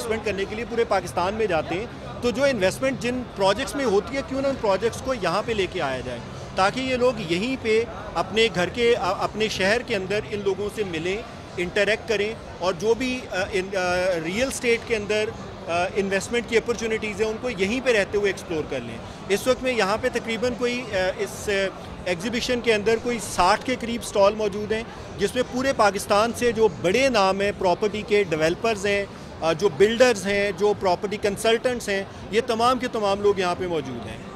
Investment करने के लिए पूरे पाकिस्तान में जाते हैं, तो जो इन्वेस्टमेंट जिन प्रोजेक्ट्स में होती है क्यों ना उन प्रोजेक्ट्स को यहाँ पे लेके आया जाए, ताकि ये लोग यहीं पे अपने घर के अपने शहर के अंदर इन लोगों से मिलें, इंटरेक्ट करें और जो भी रियल स्टेट के अंदर इन्वेस्टमेंट की अपॉर्चुनिटीज़ हैं उनको यहीं पे रहते हुए एक्सप्लोर कर लें। इस वक्त में यहाँ पे तकरीबन कोई इस एग्ज़िबिशन के अंदर कोई 60 के करीब स्टॉल मौजूद हैं, जिसमें पूरे पाकिस्तान से जो बड़े नाम हैं प्रॉपर्टी के डेवलपर्स हैं, जो बिल्डर्स हैं, जो प्रॉपर्टी कंसल्टेंट्स हैं, ये तमाम के तमाम लोग यहाँ पे मौजूद हैं।